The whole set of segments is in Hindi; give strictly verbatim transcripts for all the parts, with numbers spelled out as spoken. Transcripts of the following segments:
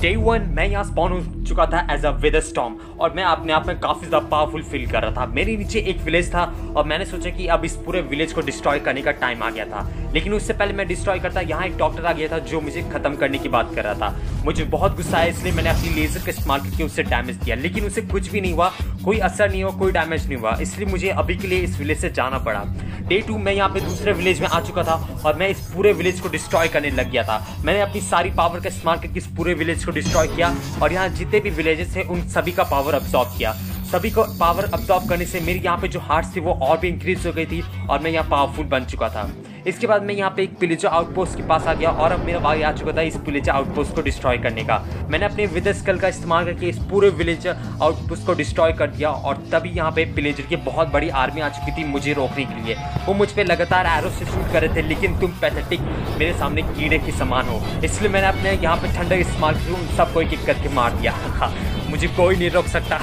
डे वन मैं यहाँ स्पॉन हो चुका था एज अ विदर स्टॉर्म और मैं अपने आप में काफ़ी ज़्यादा पावरफुल फील कर रहा था। मेरे नीचे एक विलेज था और मैंने सोचा कि अब इस पूरे विलेज को डिस्ट्रॉय करने का टाइम आ गया था। लेकिन उससे पहले मैं डिस्ट्रॉय करता यहाँ एक डॉक्टर आ गया था जो मुझे खत्म करने की बात कर रहा था। मुझे बहुत गुस्सा आया, इसलिए मैंने अपनी लेजर का इस्तेमाल करके उससे डैमेज दिया, लेकिन उसे कुछ भी नहीं हुआ, कोई असर नहीं हुआ, कोई डैमेज नहीं हुआ। इसलिए मुझे अभी के लिए इस विलेज से जाना पड़ा। डे टू मैं यहाँ पे दूसरे विलेज में आ चुका था और मैं इस पूरे विलेज को डिस्ट्रॉय करने लग गया था। मैंने अपनी सारी पावर का इस्तेमाल करके इस पूरे विलेज को डिस्ट्रॉय किया और यहाँ जितने भी विलेजेस थे उन सभी का पावर अब्सॉर्ब किया। सभी को पावर अब्सॉर्ब करने से मेरी यहाँ पे जो हार्ट्स थी वो और भी इंक्रीज हो गई थी और मैं यहाँ पावरफुल बन चुका था। इसके बाद मैं यहाँ पे एक पिलेजर आउटपोस्ट के पास आ गया और अब मेरा बारी आ चुका था इस पिलेजर आउटपोस्ट को डिस्ट्रॉय करने का। मैंने अपने विदर स्कल का इस्तेमाल करके इस पूरे विलेजर आउटपोस्ट को डिस्ट्रॉय कर दिया और तभी यहाँ पे पिलेजर की बहुत बड़ी आर्मी आ चुकी थी मुझे रोकने के लिए। वो मुझ पर लगातार एरो से शूट कर रहे थे, लेकिन तुम पैथेटिक मेरे सामने कीड़े के समान हो, इसलिए मैंने अपने यहाँ पे ठंडक इस्तेमाल करके उन सबको एक एक करके मार दिया। मुझे कोई नहीं रोक सकता।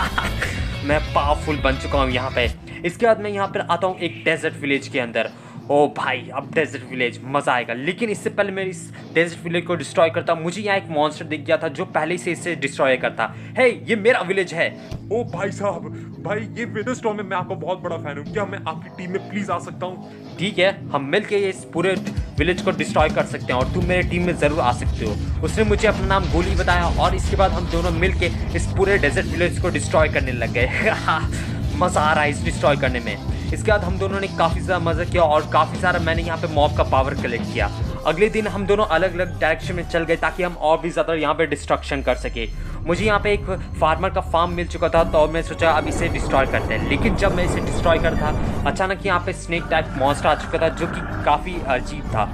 मैं पावरफुल बन चुका हूँ यहाँ पे। इसके बाद मैं यहाँ पर आता हूँ एक डेजर्ट विलेज के अंदर। ओ भाई, अब डेजर्ट विलेज मज़ा आएगा, लेकिन इससे पहले मैं इस डेजर्ट विलेज को डिस्ट्रॉय करता मुझे यहाँ एक मॉन्स्टर दिख गया था जो पहले से इसे डिस्ट्रॉय करता। हे, ये मेरा विलेज है। ओ भाई साहब, भाई ये विदर स्टॉर्म में मैं आपका बहुत बड़ा फैन हूँ, क्या मैं आपकी टीम में प्लीज आ सकता हूँ? ठीक है, हम मिलके इस पूरे विलेज को डिस्ट्रॉय कर सकते हैं और तुम मेरे टीम में ज़रूर आ सकते हो। उसने मुझे अपना नाम गोली बताया और इसके बाद हम दोनों मिलके इस पूरे डेजर्ट विलेज को डिस्ट्रॉय करने लग गए। मज़ा आ रहा है इस डिस्ट्रॉय करने में। इसके बाद हम दोनों ने काफ़ी ज़्यादा मज़ा किया और काफ़ी सारा मैंने यहाँ पे मॉब का पावर कलेक्ट किया। अगले दिन हम दोनों अलग अलग डायरेक्शन में चल गए ताकि हम और भी ज़्यादा यहाँ पे डिस्ट्रक्शन कर सके। मुझे यहाँ पे एक फार्मर का फार्म मिल चुका था तो मैं सोचा अब इसे डिस्ट्रॉय करते हैं, लेकिन जब मैं इसे डिस्ट्रॉय कर था अचानक यहाँ पे स्नेक टाइप मॉन्स्टर आ चुका था जो कि काफ़ी अजीब था।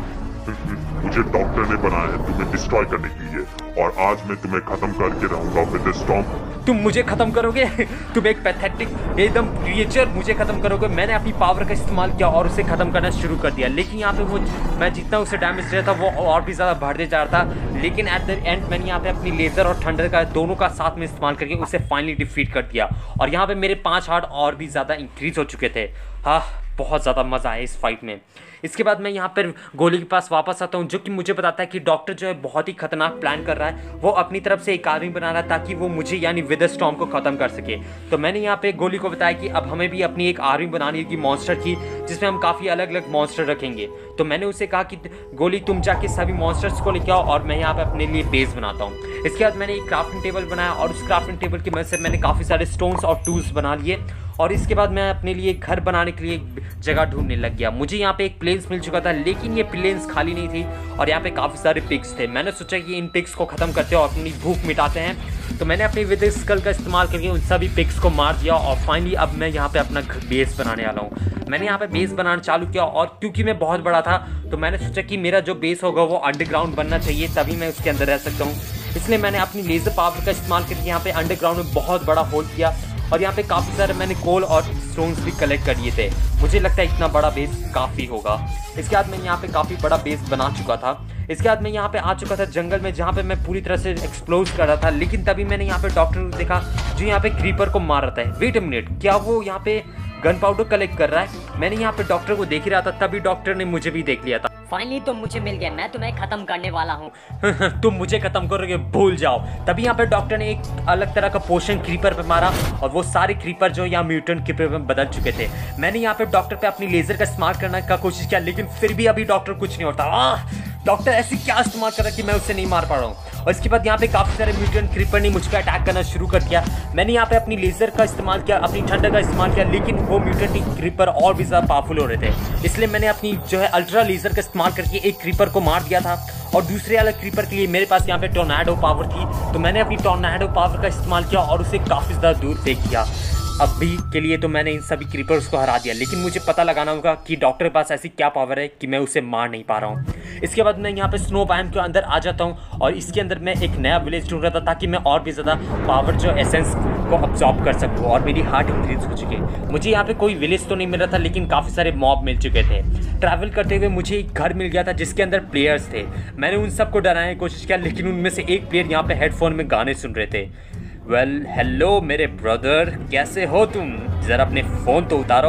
मुझे डॉक्टर ने बनाया है तुम्हें डिस्ट्रॉय करने के लिए और आज मैं तुम्हें खत्म करके रहूंगा विदर स्टॉर्म। तुम मुझे खत्म करोगे? तुम एक पैथेटिक एकदम क्रिएचर मुझे खत्म करोगे? मैंने अपनी पावर का इस्तेमाल किया और उसे खत्म करना शुरू कर दिया, लेकिन यहाँ पे वो मैं जितना उसे डैमेज दे रहा था वो और भी ज़्यादा बढ़ते जा रहा था। लेकिन एट द एंड मैंने यहाँ पे अपनी लेज़र और थंडर का दोनों का साथ में इस्तेमाल करके उसे फाइनली डिफीट कर दिया और यहाँ पे मेरे पाँच हार्ट और भी ज़्यादा इंक्रीज हो चुके थे। हाँ, बहुत ज़्यादा मज़ा आया इस फाइट में। इसके बाद मैं यहाँ पर गोली के पास वापस आता हूँ जो कि मुझे बताता है कि डॉक्टर जो है बहुत ही खतरनाक प्लान कर रहा है। वो अपनी तरफ से एक आर्मी बना रहा है ताकि वो मुझे यानी विदर स्टॉर्म को ख़त्म कर सके। तो मैंने यहाँ पे गोली को बताया कि अब हमें भी अपनी एक आर्मी बनानी होगी मॉन्स्टर की, जिसमें हम काफ़ी अलग अलग मॉन्स्टर रखेंगे। तो मैंने उसे कहा कि गोली तुम जाके सभी मॉन्स्टर्स को लेके आओ और मैं यहाँ पे अपने लिए बेस बनाता हूँ। इसके बाद मैंने एक क्राफ्टिंग टेबल बनाया और उस क्राफ्टिंग टेबल की मदद से मैंने काफ़ी सारे स्टोन्स और टूल्स बना लिए और इसके बाद मैं अपने लिए घर बनाने के लिए एक जगह ढूंढने लग गया। मुझे यहाँ पे एक प्लेन्स मिल चुका था, लेकिन ये प्लेन्स खाली नहीं थी और यहाँ पे काफ़ी सारे पिग्स थे। मैंने सोचा कि इन पिग्स को ख़त्म करते हैं और अपनी भूख मिटाते हैं। तो मैंने अपनी विदर स्कल का इस्तेमाल करके उन सभी पिग्स को मार दिया और फाइनली अब मैं यहाँ पे अपना बेस बनाने वाला हूँ। मैंने यहाँ पे बेस बनाना चालू किया और क्योंकि मैं बहुत बड़ा था तो मैंने सोचा कि मेरा जो बेस होगा वो अंडरग्राउंड बनना चाहिए, तभी मैं उसके अंदर रह सकता हूँ। इसलिए मैंने अपनी लेज़र पावर का इस्तेमाल करके यहाँ पे अंडरग्राउंड में बहुत बड़ा होल किया और यहाँ पे काफ़ी सारे मैंने कोल और स्टोन्स भी कलेक्ट कर लिए थे। मुझे लगता है इतना बड़ा बेस काफ़ी होगा। इसके बाद मैं यहाँ पे काफ़ी बड़ा बेस बना चुका था। इसके बाद मैं यहाँ पे आ चुका था जंगल में जहाँ पे मैं पूरी तरह से एक्सप्लोर कर रहा था, लेकिन तभी मैंने यहाँ पे डॉक्टर को देखा जो यहाँ पे क्रीपर को मार रहा था। वेट अ मिनट, क्या वो यहाँ पे गन पाउडर कलेक्ट कर रहा है? मैंने यहाँ पे डॉक्टर को देख ही रहा था, तभी डॉक्टर ने मुझे भी देख लिया था। फाइनली तुम मुझे मिल गए, मैं तुम्हें खत्म करने वाला हूँ। तुम मुझे खत्म करोगे, भूल जाओ। तभी यहाँ पे डॉक्टर ने एक अलग तरह का पोशन क्रीपर पे मारा और वो सारे क्रीपर जो यहाँ म्यूटेंट क्रीपर में बदल चुके थे। मैंने यहाँ पे डॉक्टर पे अपनी लेजर का इस्तेमाल करने का कोशिश किया, लेकिन फिर भी अभी डॉक्टर कुछ नहीं होता। डॉक्टर ऐसी क्या इस्तेमाल कर रहा है कि मैं उससे नहीं मार पा रहा हूँ। और इसके बाद यहाँ पे काफ़ी सारे म्यूटेंट क्रीपर ने मुझ पर अटैक करना शुरू कर दिया। मैंने यहाँ पे अपनी लेजर का इस्तेमाल किया, अपनी ठंडक का इस्तेमाल किया, लेकिन वो म्यूटेंट क्रीपर और भी ज़्यादा पावरफुल हो रहे थे। इसलिए मैंने अपनी जो है अल्ट्रा लेजर का इस्तेमाल करके एक क्रीपर को मार दिया था और दूसरे वाले क्रीपर के लिए मेरे पास यहाँ पे टॉर्नेडो पावर थी। तो मैंने अपनी टॉर्नेडो पावर का इस्तेमाल किया और उसे काफ़ी ज़्यादा दूर फेंक किया। अभी के लिए तो मैंने इन सभी क्रीपर्स को हरा दिया, लेकिन मुझे पता लगाना होगा कि डॉक्टर के पास ऐसी क्या पावर है कि मैं उसे मार नहीं पा रहा हूँ। इसके बाद मैं यहाँ पे स्नो बायोम के अंदर आ जाता हूँ और इसके अंदर मैं एक नया विलेज ढूंढ रहा था ताकि मैं और भी ज़्यादा पावर जो एसेंस को अब्सॉर्ब कर सकूँ और मेरी हार्ट इंक्रीज हो चुके। मुझे यहाँ पे कोई विलेज तो नहीं मिल रहा था, लेकिन काफ़ी सारे मॉब मिल चुके थे। ट्रैवल करते हुए मुझे एक घर मिल गया था जिसके अंदर प्लेयर्स थे। मैंने उन सबको डराने की कोशिश किया, लेकिन उनमें से एक प्लेयर यहाँ पे हेडफोन में गाने सुन रहे थे। वेल हेलो मेरे ब्रदर, कैसे हो तुम? ज़रा अपने फ़ोन तो उतारो।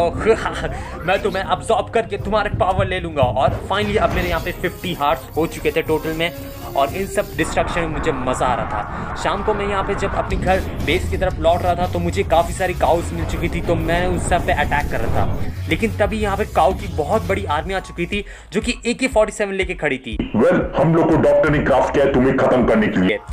मैं तुम्हें अब्सॉर्ब करके तुम्हारे पावर ले लूँगा। और फाइनली अब मेरे यहाँ पे फिफ्टी हार्ट्स हो चुके थे टोटल में और इन सब डिस्ट्रक्शन में मुझे मज़ा आ रहा था। शाम को मैं यहाँ पे जब अपनी घर बेस की तरफ लौट रहा था तो मुझे काफ़ी सारी काउस मिल चुकी थी, तो मैं उस सब पे अटैक कर रहा था। लेकिन तभी यहाँ पे काउ की बहुत बड़ी आर्मी आ चुकी थी जो कि ए के फोर्टी सेवन लेके खड़ी थी। वेल, हम लोग को डॉक्टर ने क्राफ्ट किया है तुम्हें खत्म करने के लिए।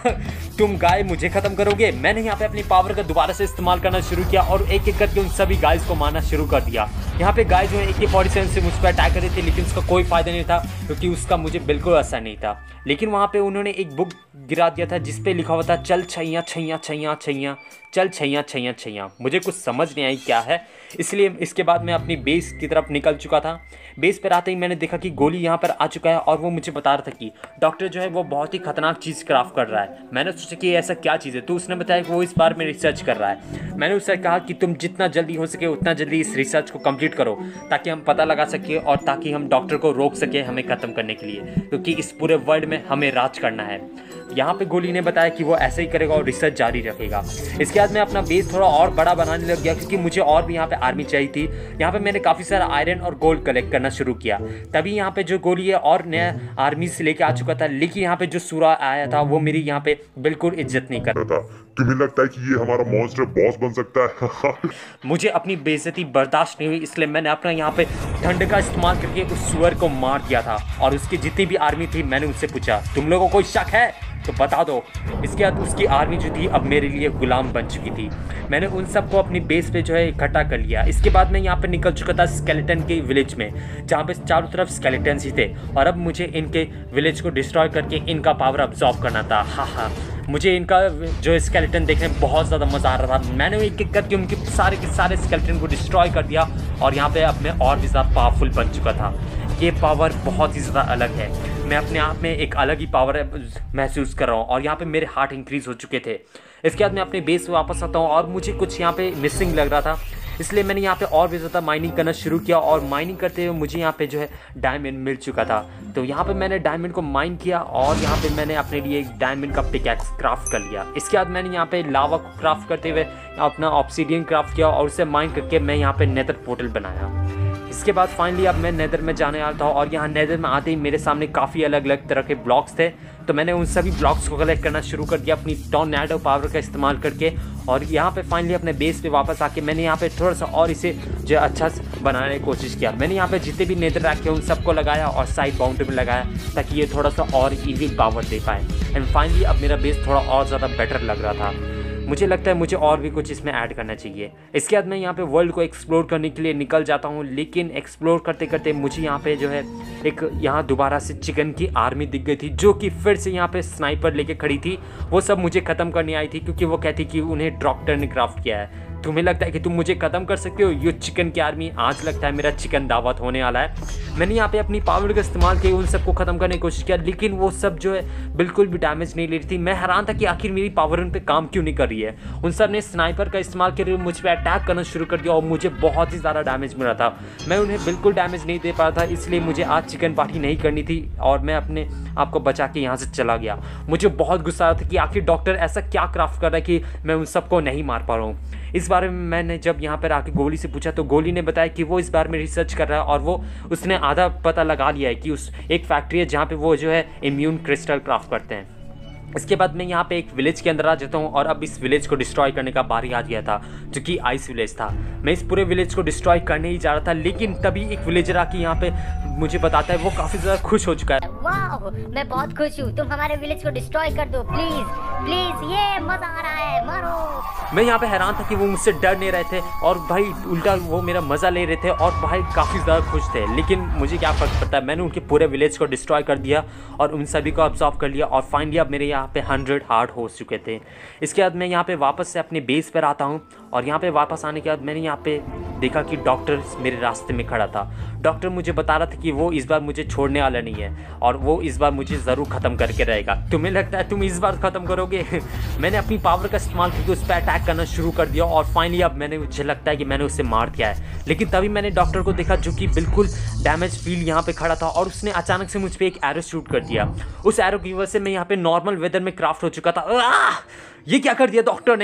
तुम गाय मुझे खत्म करोगे? मैंने यहाँ पे अपनी पावर का दोबारा से इस्तेमाल करना शुरू किया और एक एक करके उन सभी गाइस को मारना शुरू कर दिया। यहाँ पे गाय जो है ए के फोर्टी सेवन से मुझ पर अटैक कर रही थी, लेकिन उसका कोई फायदा नहीं था क्योंकि उसका मुझे बिल्कुल असर नहीं था। लेकिन वहाँ पे उन्होंने एक बुक गिरा दिया था जिस पे लिखा हुआ था चल छैया छैया छैया छैया चल छैया छैया छैया। मुझे कुछ समझ नहीं आई क्या है, इसलिए इसके बाद मैं अपनी बेस की तरफ निकल चुका था। बेस पर आते ही मैंने देखा कि गोली यहाँ पर आ चुका है और वो मुझे बता रहा था कि डॉक्टर जो है वो बहुत ही खतरनाक चीज़ क्राफ्ट कर रहा है। मैंने सोचा कि ऐसा क्या चीज़ है, तो उसने बताया कि वो इस बारे में रिसर्च कर रहा है। मैंने उससे कहा कि तुम जितना जल्दी हो सके उतना जल्दी इस रिसर्च को कंप्लीट करो ताकि हम पता लगा सके और ताकि हम डॉक्टर को रोक सके हमें ख़त्म करने के लिए, क्योंकि इस पूरे वर्ल्ड में हमें राज करना है। यहाँ पे गोली ने बताया कि वो ऐसे ही करेगा और रिसर्च जारी रखेगा। इसके बाद मैं अपना बेस थोड़ा और बड़ा बनाने लग गया क्योंकि मुझे और भी यहाँ पे आर्मी चाहिए थी। यहाँ पे मैंने काफ़ी सारा आयरन और गोल्ड कलेक्ट करना शुरू किया। तभी यहाँ पे जो गोली है और नया आर्मी से लेके आ चुका था, लेकिन यहाँ पे जो सूरा आया था वो मेरी यहाँ पे बिल्कुल इज्जत नहीं कर रहा था। तुम्हें लगता है कि ये हमारा मॉन्स्टर बॉस बन सकता है? मुझे अपनी बेइज्जती बर्दाश्त नहीं हुई, इसलिए मैंने अपना यहाँ पे ठंड का इस्तेमाल करके उस सुअर को मार दिया था। और उसकी जितनी भी आर्मी थी मैंने उनसे पूछा तुम लोगों को कोई शक है तो बता दो। इसके बाद उसकी आर्मी जो थी अब मेरे लिए गुलाम बन चुकी थी। मैंने उन सबको अपनी बेस पे जो है इकट्ठा कर लिया। इसके बाद मैं यहाँ पे निकल चुका था स्केलेटन के विलेज में, जहाँ पे चारों तरफ स्केलेटन्स ही थे और अब मुझे इनके विलेज को डिस्ट्रॉय करके इनका पावर अब्जॉर्व करना था। हाँ हाँ, मुझे इनका जो स्केलेटन देखने में बहुत ज़्यादा मज़ा आ रहा था। मैंने एक एक करके उनके सारे के सारे स्केलेटन को डिस्ट्रॉय कर दिया और यहाँ पे अब मैं और भी ज़्यादा पावरफुल बन चुका था। ये पावर बहुत ही ज़्यादा अलग है, मैं अपने आप में एक अलग ही पावर महसूस कर रहा हूँ और यहाँ पे मेरे हार्ट इंक्रीज़ हो चुके थे। इसके बाद मैं अपने बेस पे वापस आता हूँ और मुझे कुछ यहाँ पे मिसिंग लग रहा था, इसलिए मैंने यहाँ पे और भी ज़्यादा माइनिंग करना शुरू किया और माइनिंग करते हुए मुझे यहाँ पे जो है डायमंड मिल चुका था। तो यहाँ पे मैंने डायमंड को माइन किया और यहाँ पे मैंने अपने लिए एक डायमंड का पिकैक्स क्राफ्ट कर लिया। इसके बाद मैंने यहाँ पे लावा को क्राफ्ट करते हुए अपना ऑब्सीडियन क्राफ्ट किया और उसे माइन करके मैं यहाँ पे नेदर पोर्टल बनाया। इसके बाद फाइनली अब मैं नेदर में जाने वाला था और यहाँ नेदर में आते ही मेरे सामने काफ़ी अलग अलग तरह के ब्लॉक्स थे, तो मैंने उन सभी ब्लॉक्स को कलेक्ट करना शुरू कर दिया अपनी टॉर्नेडो पावर का इस्तेमाल करके। और यहाँ पे फाइनली अपने बेस पे वापस आके मैंने यहाँ पे थोड़ा सा और इसे जो अच्छा बनाने की कोशिश किया। मैंने यहाँ पे जितने भी नेदर रखे उन सबको लगाया और साइड बाउंड्री में लगाया ताकि ये थोड़ा सा और इविल पावर दे पाए। एंड फाइनली अब मेरा बेस थोड़ा और ज़्यादा बेटर लग रहा था। मुझे लगता है मुझे और भी कुछ इसमें ऐड करना चाहिए। इसके बाद मैं यहाँ पे वर्ल्ड को एक्सप्लोर करने के लिए निकल जाता हूँ, लेकिन एक्सप्लोर करते करते मुझे यहाँ पे जो है एक यहाँ दोबारा से चिकन की आर्मी दिख गई थी जो कि फिर से यहाँ पे स्नाइपर लेके खड़ी थी। वो सब मुझे ख़त्म करने आई थी क्योंकि वो कहती कि उन्हें डॉक्टर ने क्राफ्ट किया है। तुम्हें लगता है कि तुम मुझे ख़त्म कर सकते हो? ये चिकन की आर्मी, आज लगता है मेरा चिकन दावत होने वाला है। मैंने यहाँ पे अपनी पावर का इस्तेमाल किया, उन सबको ख़त्म करने की कोशिश किया, लेकिन वो सब जो है बिल्कुल भी डैमेज नहीं ले रही थी। मैं हैरान था कि आखिर मेरी पावर उन पे काम क्यों नहीं कर रही है। उन सब ने स्नाइपर का इस्तेमाल करके मुझ पर अटैक करना शुरू कर दिया और मुझे बहुत ही ज़्यादा डैमेज मिल रहा था। मैं उन्हें बिल्कुल डैमेज नहीं दे पा रहा था, इसलिए मुझे आज चिकन पार्टी नहीं करनी थी और मैं अपने आप को बचा के यहाँ से चला गया। मुझे बहुत गुस्सा आ रहा था कि आखिर डॉक्टर ऐसा क्या क्राफ्ट कर रहा है कि मैं उन सबको नहीं मार पा रहा हूँ। इस बारे में मैंने जब यहाँ पर आके गोली से पूछा तो गोली ने बताया कि वो इस बारे में रिसर्च कर रहा है और वो उसने आधा पता लगा लिया है कि उस एक फैक्ट्री है जहाँ पे वो जो है इम्यून क्रिस्टल क्राफ्ट करते हैं। इसके बाद मैं यहाँ पे एक विलेज के अंदर आ जाता हूँ और अब इस विलेज को डिस्ट्रॉय करने का बारी आ गया था जो कि आइस विलेज था। मैं इस पूरे विलेज को डिस्ट्रॉय करने ही जा रहा था, लेकिन तभी एक विलेजर आके यहाँ पे मुझे बताता है वो काफ़ी ज़्यादा खुश हो चुका है। वाह, मैं बहुत खुश हूँ, तुम हमारे विलेज को डिस्ट्रॉय कर दो प्लीज प्लीज, ये मजा आ रहा है, मारो। मैं यहाँ पे हैरान था कि वो मुझसे डर नहीं रहे थे और भाई उल्टा वो मेरा मज़ा ले रहे थे और भाई काफ़ी ज़्यादा खुश थे। लेकिन मुझे क्या फ़र्क पड़ता है, मैंने उनके पूरे विलेज को डिस्ट्रॉय कर दिया और उन सभी को अब्जॉर्व कर लिया और फाइनली अब मेरे यहाँ पे हंड्रेड हार्ट हो चुके थे। इसके बाद मैं यहाँ पे वापस से अपने बेस पर आता हूँ और यहाँ पे वापस आने के बाद मैंने यहाँ पे देखा कि डॉक्टर मेरे रास्ते में खड़ा था। डॉक्टर मुझे बता रहा था कि वो इस बार मुझे छोड़ने वाला नहीं है और वो इस बार मुझे ज़रूर ख़त्म करके रहेगा। तुम्हें लगता है तुम इस बार ख़त्म करोगे? मैंने अपनी पावर का इस्तेमाल करके उस पर अटैक करना शुरू कर दिया और फाइनली अब मैंने मुझे लगता है कि मैंने उसे मार दिया है। लेकिन तभी मैंने डॉक्टर को देखा जो कि बिल्कुल डैमेज फील यहाँ पे खड़ा था और उसने अचानक से मुझ पर एक एरो शूट कर दिया। उस एरो की वजह से मैं यहाँ पे नॉर्मल वेदर में क्राफ्ट हो चुका था। आह! ये क्या कर दिया डॉक्टर ने?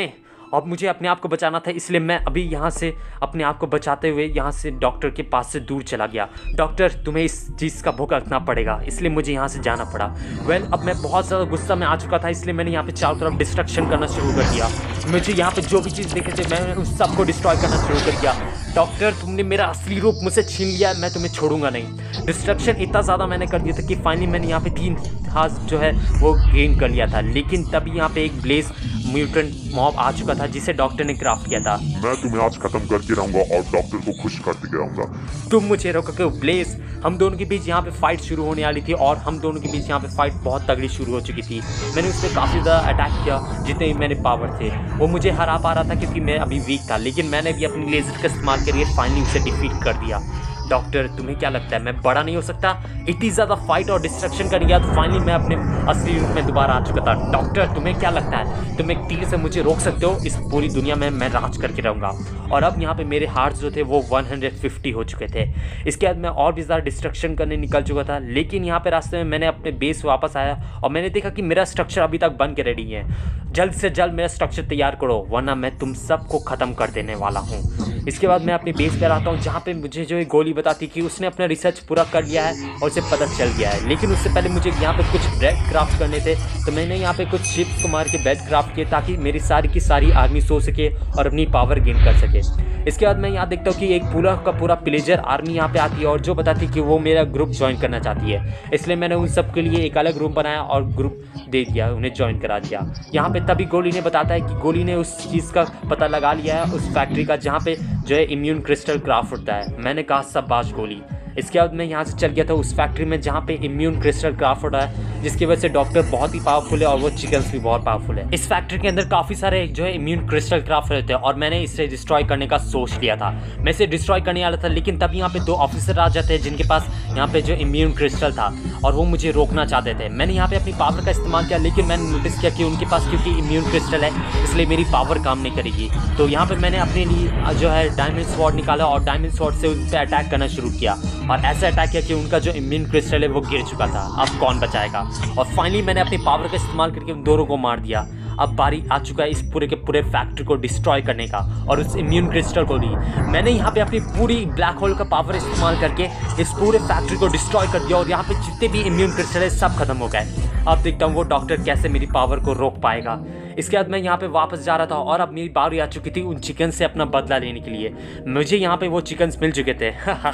अब मुझे अपने आप को बचाना था, इसलिए मैं अभी यहाँ से अपने आप को बचाते हुए यहाँ से डॉक्टर के पास से दूर चला गया। डॉक्टर तुम्हें इस चीज़ का भुगतना पड़ेगा, इसलिए मुझे यहाँ से जाना पड़ा। वेल well, अब मैं बहुत ज़्यादा गुस्सा में आ चुका था, इसलिए मैंने यहाँ पे चारों तरफ डिस्ट्रक्शन करना शुरू कर दिया। मुझे यहाँ पे जो भी चीज़ दिखे थे मैंने उस सबको डिस्ट्रॉय करना शुरू कर दिया। डॉक्टर तुमने मेरा असली रूप मुझसे छीन लिया, मैं तुम्हें छोड़ूंगा नहीं। डिस्ट्रक्शन इतना ज़्यादा मैंने कर दिया था कि फाइनली मैंने यहाँ पे तीन हाथ जो है वो गेन कर लिया था। लेकिन तभी यहाँ पे एक ब्लेज म्यूटेंट मॉब आ चुका था जिसे डॉक्टर ने क्राफ्ट किया था। मैं तुम्हें आज खत्म करके रहूंगा और डॉक्टर को खुश करते रहूंगा। तुम मुझे रोकोगे ब्लेज? हम दोनों के बीच यहाँ पे फाइट शुरू होने वाली थी और हम दोनों के बीच यहाँ पे फाइट बहुत तगड़ी शुरू हो चुकी थी। मैंने उस पर काफ़ी ज़्यादा अटैक किया, जितने भी मेरे पावर थे वो मुझे हरा पा रहा था क्योंकि मैं अभी वीक था, लेकिन मैंने भी अपनी लेजर का इस्तेमाल करके फाइनली उसे डिफीट कर दिया। डॉक्टर तुम्हें क्या लगता है मैं बड़ा नहीं हो सकता? इतनी ज़्यादा फाइट और डिस्ट्रक्शन कर गया तो फाइनली मैं अपने असली रूप में दोबारा आ चुका था। डॉक्टर तुम्हें क्या लगता है तुम एक तीर से मुझे रोक सकते हो? इस पूरी दुनिया में मैं राज करके रहूँगा। और अब यहाँ पे मेरे हार्ट जो थे वो एक सौ पचास हो चुके थे। इसके बाद मैं और भी ज़्यादा डिस्ट्रक्शन करने निकल चुका था, लेकिन यहाँ पे रास्ते में मैंने अपने बेस वापस आया और मैंने देखा कि मेरा स्ट्रक्चर अभी तक बन के रेडी है। जल्द से जल्द मेरा स्ट्रक्चर तैयार करो वरना मैं तुम सबको ख़त्म कर देने वाला हूँ। इसके बाद मैं अपनी बेस पर आता हूँ जहाँ पे मुझे जो एक गोली बताती कि उसने अपना रिसर्च पूरा कर लिया है और उसे पता चल गया है। लेकिन उससे पहले मुझे यहाँ पे कुछ ब्रेड क्राफ्ट करने थे, तो मैंने यहाँ पे कुछ शिप्स को मार के ब्रेड क्राफ्ट किए ताकि मेरी सारी की सारी आर्मी सो सके और अपनी पावर गेन कर सके। इसके बाद मैं यहाँ देखता हूँ कि एक पूरा का पूरा प्लेजर आर्मी यहाँ पे आती है और जो बताती है कि वो मेरा ग्रुप ज्वाइन करना चाहती है। इसलिए मैंने उन सब के लिए एक अलग ग्रुप बनाया और ग्रुप दे दिया, उन्हें ज्वाइन करा दिया। यहाँ पे तभी गोली ने बताता है कि गोली ने उस चीज़ का पता लगा लिया है, उस फैक्ट्री का जहाँ पे जो है इम्यून क्रिस्टल क्राफ्ट होता है। मैंने कहा शाबाश गोली। इसके बाद मैं यहाँ से चल गया था उस फैक्ट्री में जहाँ पे इम्यून क्रिस्टल क्राफ्ट होता है, जिसकी वजह से डॉक्टर बहुत ही पावरफुल है और वो चिकन्स भी बहुत पावरफुल है। इस फैक्ट्री के अंदर काफ़ी सारे जो है इम्यून क्रिस्टल क्राफ्ट रहते हैं और मैंने इसे डिस्ट्रॉय करने का सोच लिया था। मैं इसे डिस्ट्रॉय करने वाला था, लेकिन तब यहाँ पे दो ऑफिसर आ जाते हैं जिनके पास यहाँ पे जो इम्यून क्रिस्टल था और वो मुझे रोकना चाहते थे। मैंने यहाँ पे अपनी पावर का इस्तेमाल किया, लेकिन मैंने नोटिस किया कि उनके पास क्योंकि इम्यून क्रिस्टल है इसलिए मेरी पावर काम नहीं करेगी। तो यहाँ पे मैंने अपने लिए जो है डायमंड स्वॉर्ड निकाला और डायमंड स्वॉर्ड से उस पर अटैक करना शुरू किया और ऐसा अटैक किया कि उनका जो इम्यून क्रिस्टल है वो गिर चुका था। अब कौन बचाएगा? और फाइनली मैंने अपनी पावर का इस्तेमाल करके उन दोनों को मार दिया। अब बारी आ चुका है इस पूरे के पूरे फैक्ट्री को डिस्ट्रॉय करने का और उस इम्यून क्रिस्टल को भी। मैंने यहाँ पे अपनी पूरी ब्लैक होल का पावर इस्तेमाल करके इस पूरे फैक्ट्री को डिस्ट्रॉय कर दिया और यहाँ पे जितने भी इम्यून क्रिस्टल है सब खत्म हो गए। अब देखता हूँ वो डॉक्टर कैसे मेरी पावर को रोक पाएगा। इसके बाद मैं यहाँ पे वापस जा रहा था और अब मेरी बारी आ चुकी थी उन चिकन से अपना बदला लेने के लिए। मुझे यहाँ पे वो चिकन्स मिल चुके थे।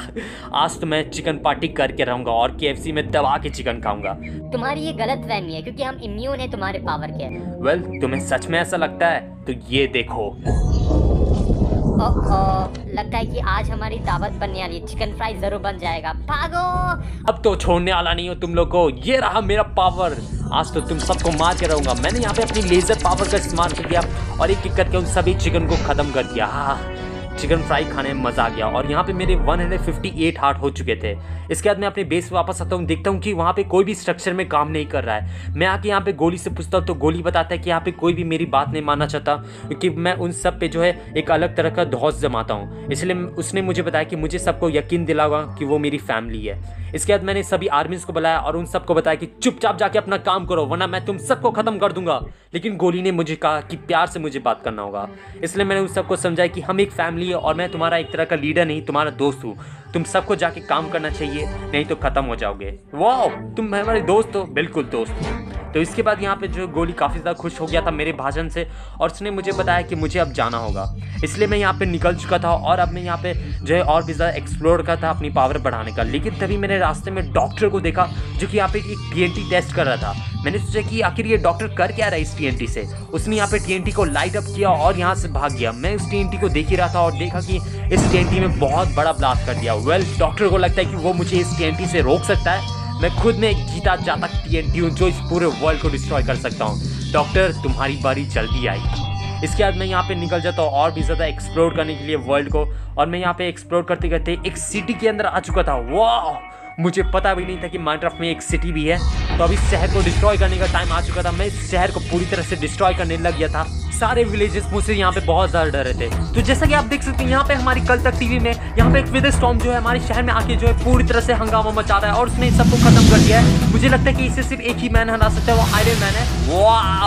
आज तो मैं चिकन पार्टी करके रहूँगा और केएफसी में दबा के चिकन खाऊंगा। तुम्हारी ये गलत फहमी है क्योंकि हम इम्यून है तुम्हारे पावर के। वेल well, तुम्हें सच में ऐसा लगता है तो ये देखो। ओ, ओ, लगता है कि आज हमारी दावत बनने वाली है। चिकन फ्राई जरूर बन जाएगा। भागो! अब तो छोड़ने वाला नहीं हो तुम लोग को। ये रहा मेरा पावर, आज तो तुम सबको मार के रहूंगा। मैंने यहाँ पे अपनी लेजर पावर का इस्तेमाल कर दिया और एक एक करके उन सभी चिकन को खत्म कर दिया। हाँ, चिकन फ्राई खाने में मज़ा आ गया और यहाँ पे मेरे एक सौ अट्ठावन हार्ट हो चुके थे। इसके बाद मैं अपने बेस वापस आता हूँ, देखता हूँ कि वहाँ पे कोई भी स्ट्रक्चर में काम नहीं कर रहा है। मैं आके यहाँ पे गोली से पूछता हूँ तो गोली बताता है कि यहाँ पे कोई भी मेरी बात नहीं मानना चाहता क्योंकि मैं उन सब पे जो है एक अलग तरह का धौस जमाता हूँ। इसलिए उसने मुझे बताया कि मुझे सबको यकीन दिलाऊंगा कि वो मेरी फैमिली है। इसके बाद मैंने सभी आर्मीज को बुलाया और उन सबको बताया कि चुपचाप जाके अपना काम करो वरना मैं तुम सबको खत्म कर दूंगा। लेकिन गोली ने मुझे कहा कि प्यार से मुझे बात करना होगा, इसलिए मैंने उन सबको समझाया कि हम एक फैमिली है और मैं तुम्हारा एक तरह का लीडर नहीं तुम्हारा दोस्त हूँ। तुम सबको जाके काम करना चाहिए नहीं तो खत्म हो जाओगे। वाह, तुम हमारे दोस्त हो। बिल्कुल दोस्त हो। तो इसके बाद यहाँ पे जो गोली काफ़ी ज़्यादा खुश हो गया था मेरे भाषण से और उसने मुझे बताया कि मुझे अब जाना होगा। इसलिए मैं यहाँ पे निकल चुका था और अब मैं यहाँ पे जो है और भी ज़्यादा एक्सप्लोर करता था अपनी पावर बढ़ाने का। लेकिन तभी मैंने रास्ते में डॉक्टर को देखा जो कि यहाँ पे एक टीएनटी टेस्ट कर रहा था। मैंने सोचा कि आखिर ये डॉक्टर कर क्या रहा है इस टीएनटी से। उसने यहाँ पे टीएनटी को लाइट अप किया और यहाँ से भाग गया। मैं उस टीएनटी को देख ही रहा था और देखा कि इस टीएनटी में बहुत बड़ा ब्लास्ट कर दिया। वेल, डॉक्टर को लगता है कि वो मुझे इस टीएनटी से रोक सकता है। मैं खुद में एक जीता जाता टीएनटी हूँ जो इस पूरे वर्ल्ड को डिस्ट्रॉय कर सकता हूँ। डॉक्टर, तुम्हारी बारी जल्दी आएगी। इसके बाद मैं यहाँ पे निकल जाता हूँ और भी ज़्यादा एक्सप्लोर करने के लिए वर्ल्ड को। और मैं यहाँ पे एक्सप्लोर करते करते एक सिटी के अंदर आ चुका था। वाह, मुझे पता भी नहीं था कि माइनक्राफ्ट में एक सिटी भी है। तो अभी शहर को डिस्ट्रॉय करने का टाइम आ चुका था। मैं इस शहर को पूरी तरह से डिस्ट्रॉय करने लग गया था। सारे विलेजेस मुझसे यहाँ पे बहुत ज़्यादा डर रहे थे। तो जैसा कि आप देख सकते हैं यहाँ पे हमारी कल तक टीवी में यहाँ पे एक वेदर स्टॉर्म जो है हमारे शहर में आके जो है पूरी तरह से हंगामा मचा रहा है और उसने सबको खत्म कर दिया है। मुझे लगता है कि इसे सिर्फ एक ही मैन हरा सकता है, वो आयरन मैन है। वाह,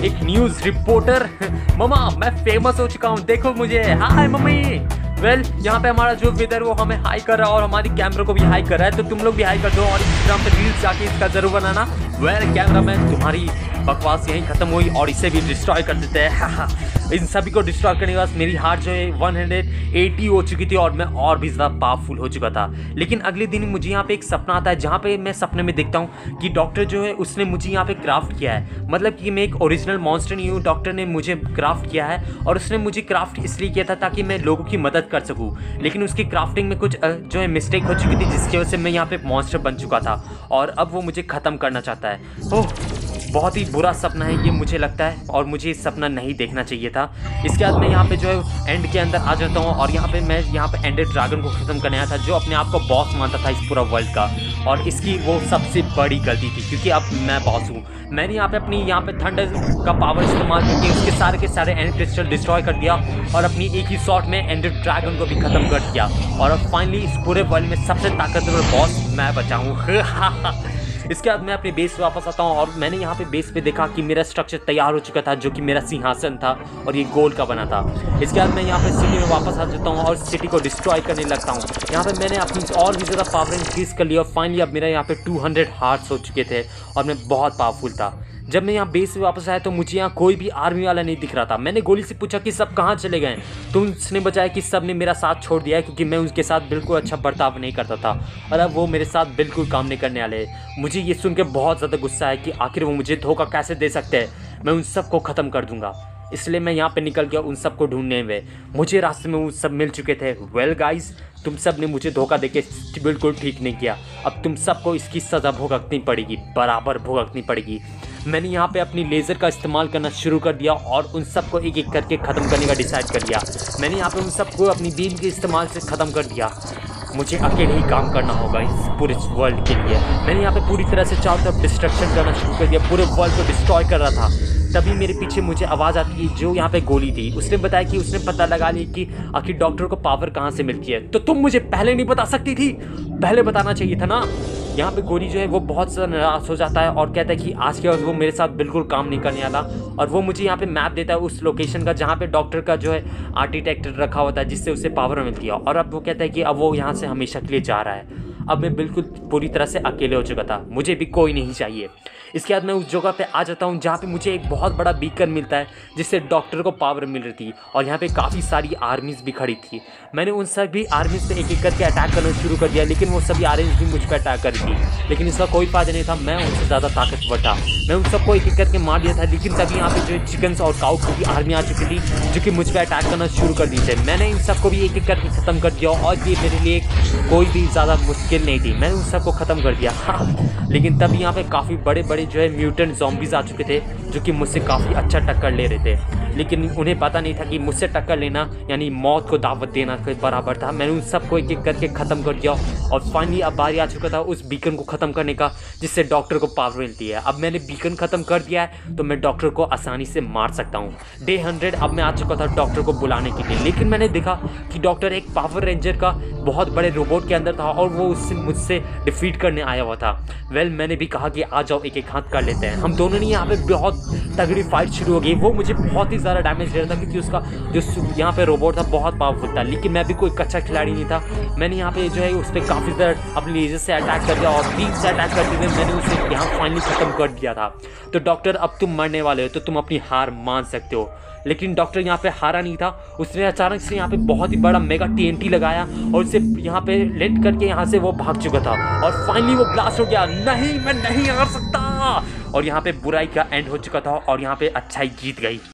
एक न्यूज़ रिपोर्टर। मम्मा मैं फेमस हो चुका हूँ, देखो मुझे। हाय मम्मी। वेल well, यहाँ पे हमारा जो वेदर वो हमें हाई कर रहा है और हमारी कैमरा को भी हाई कर रहा है, तो तुम लोग भी हाई कर दो और इंस्टाग्राम पे रील्स जाके इसका जरूर बनाना। वेल कैमरा मैन तुम्हारी बकवास यहीं खत्म हुई और इसे भी डिस्ट्रॉय कर देते हैं। इन सभी को डिस्ट्रॉय करने के बाद मेरी हार्ट जो है एक सौ अस्सी हो चुकी थी और मैं और भी ज़्यादा पावरफुल हो चुका था। लेकिन अगले दिन मुझे यहाँ पे एक सपना आता है जहाँ पे मैं सपने में देखता हूँ कि डॉक्टर जो है उसने मुझे यहाँ पे क्राफ्ट किया है, मतलब कि मैं एक ओरिजिनल मॉन्स्टर नहीं हूँ, डॉक्टर ने मुझे क्राफ्ट किया है और उसने मुझे क्राफ्ट इसलिए किया था ताकि मैं लोगों की मदद कर सकूँ। लेकिन उसकी क्राफ्टिंग में कुछ जो है मिस्टेक हो चुकी थी जिसकी वजह से मैं यहाँ पे मॉन्स्टर बन चुका था और अब वो मुझे ख़त्म करना चाहता है। ओह बहुत ही बुरा सपना है ये मुझे लगता है और मुझे इस सपना नहीं देखना चाहिए था। इसके बाद मैं यहाँ पे जो है एंड के अंदर आ जाता हूँ और यहाँ पे मैं यहाँ पे एंडेड ड्रैगन को ख़त्म करने आया था जो अपने आप को बॉस मानता था इस पूरा वर्ल्ड का, और इसकी वो सबसे बड़ी गलती थी क्योंकि अब मैं बॉस हूँ। मैंने यहाँ पे अपनी यहाँ पे थंडर का पावर इस्तेमाल करके उसके सारे के सारे एंड क्रिस्टल डिस्ट्रॉय कर दिया और अपनी एक ही शॉट में एंडेड ड्रैगन को भी ख़त्म कर दिया और अब फाइनली इस पूरे वर्ल्ड में सबसे ताकतवर बॉस मैं बचा हूँ। इसके बाद मैं अपने बेस पे वापस आता हूँ और मैंने यहाँ पे बेस पे देखा कि मेरा स्ट्रक्चर तैयार हो चुका था जो कि मेरा सिंहासन था और ये गोल्ड का बना था। इसके बाद मैं यहाँ पे सिटी में वापस आ जाता हूँ और सिटी को डिस्ट्रॉय करने लगता हूँ। यहाँ पे मैंने अपनी और भी ज़्यादा पावर इंक्रीज़ कर लिया और फाइनली अब मेरा यहाँ पे टू हंड्रेड हार्ट्स हो चुके थे और मैं बहुत पावरफुल था। जब मैं यहाँ बेस पे वापस आया तो मुझे यहाँ कोई भी आर्मी वाला नहीं दिख रहा था। मैंने गोली से पूछा कि सब कहाँ चले गए, तो उसने बताया कि सब ने मेरा साथ छोड़ दिया है क्योंकि मैं उसके साथ बिल्कुल अच्छा बर्ताव नहीं करता था और अब वो मेरे साथ बिल्कुल काम नहीं करने वाले। मुझे ये सुन के बहुत ज़्यादा गुस्सा है कि आखिर वो मुझे धोखा कैसे दे सकते हैं। मैं उन सब को ख़त्म कर दूंगा, इसलिए मैं यहाँ पे निकल गया उन सब को ढूंढने में। मुझे रास्ते में वो सब मिल चुके थे। वेल गाइस तुम सब ने मुझे धोखा देके बिल्कुल ठीक नहीं किया, अब तुम सबको इसकी सज़ा भुगतनी पड़ेगी, बराबर भुगतनी पड़ेगी। मैंने यहाँ पे अपनी लेज़र का इस्तेमाल करना शुरू कर दिया और उन सबको एक एक करके ख़त्म करने का डिसाइड कर लिया। मैंने यहाँ पे उन सबको अपनी बीम के इस्तेमाल से ख़त्म कर दिया। मुझे अकेले ही काम करना होगा इस पूरे वर्ल्ड के लिए। मैंने यहाँ पे पूरी तरह से चारों तरफ डिस्ट्रक्शन करना शुरू कर दिया, पूरे वर्ल्ड को डिस्ट्रॉय कर रहा था। तभी मेरे पीछे मुझे आवाज़ आती है जो यहाँ पे गोली थी। उसने बताया कि उसने पता लगा लिया कि आखिर डॉक्टर को पावर कहाँ से मिलती है। तो तुम मुझे पहले नहीं बता सकती थी, पहले बताना चाहिए था ना। यहाँ पे गोली जो है वो बहुत ज़्यादा निराश हो जाता है और कहता है कि आज के बाद वो मेरे साथ बिल्कुल काम नहीं करने वाला और वो मुझे यहाँ पे मैप देता है उस लोकेशन का जहाँ पे डॉक्टर का जो है आर्किटेक्ट रखा होता है जिससे उसे पावर मिलती है। और अब वो कहता है कि अब वो यहाँ से हमेशा के लिए जा रहा है। अब मैं बिल्कुल पूरी तरह से अकेले हो चुका था, मुझे भी कोई नहीं चाहिए। इसके बाद मैं उस जगह पे आ जाता हूँ जहाँ पे मुझे एक बहुत बड़ा बीकन मिलता है जिससे डॉक्टर को पावर मिल रही थी और यहाँ पे काफ़ी सारी आर्मीज़ भी खड़ी थी। मैंने उन सभी आर्मीज़ पे एक एक करके अटैक करना शुरू कर दिया, लेकिन वो सभी आर्मीज़ भी मुझ पर अटैक कर दी, लेकिन इसका कोई फ़ायदा नहीं था। मैं उनसे ज़्यादा ताकतवर था, मैं उन सबको एक एक करके मार दिया था। लेकिन तभी यहाँ पे जो चिकन्स और काउ की आर्मी आ चुकी थी जो कि मुझ पर अटैक करना शुरू कर दी थे। मैंने इन सबको भी एक एक करके ख़त्म कर दिया और ये मेरे लिए कोई भी ज़्यादा मुश्किल नहीं थी, मैंने उन सबको ख़त्म कर दिया। हाँ, लेकिन तभी यहाँ पे काफ़ी बड़े बड़े जो है म्यूटेंट ज़ॉम्बीज़ आ चुके थे जो कि मुझसे काफ़ी अच्छा टक्कर ले रहे थे, लेकिन उन्हें पता नहीं था कि मुझसे टक्कर लेना यानी मौत को दावत देना के बराबर था। मैंने उन सबको एक एक करके ख़त्म कर दिया और फाइनली अब बारी आ चुका था उस बीकन को ख़त्म करने का जिससे डॉक्टर को पावर मिलती है। अब मैंने बीकन ख़त्म कर दिया है तो मैं डॉक्टर को आसानी से मार सकता हूँ। डे हंड्रेड अब मैं आ चुका था डॉक्टर को बुलाने के लिए, लेकिन मैंने देखा कि डॉक्टर एक पावर रेंजर का बहुत बड़े रोबोट के अंदर था और वो उससे मुझसे डिफीट करने आया हुआ था। वेल मैंने भी कहा कि आ जाओ एक एक हाथ कर लेते हैं। हम दोनों ने यहाँ पे बहुत तगड़ी फाइट शुरू हो गई। वो मुझे बहुत ही ज़्यादा डैमेज दे रहा था क्योंकि उसका जो यहाँ पे रोबोट था बहुत पावरफुल था, लेकिन मैं भी कोई कच्चा खिलाड़ी नहीं था। मैंने यहाँ पे जो है उस पर काफ़ी ज़्यादा अपनी लेजर से अटैक कर दिया और बीम से अटैक करते हुए मैंने उसे यहाँ फाइनली ख़त्म कर दिया था। तो डॉक्टर अब तुम मरने वाले हो तो तुम अपनी हार मान सकते हो। लेकिन डॉक्टर यहाँ पे हारा नहीं था, उसने अचानक से यहाँ पे बहुत ही बड़ा मेगा टीएनटी लगाया और उसे यहाँ पे लेट करके यहाँ से वो भाग चुका था और फाइनली वो ब्लास्ट हो गया। नहीं मैं नहीं हार सकता, और यहाँ पे बुराई का एंड हो चुका था और यहाँ पे अच्छाई जीत गई।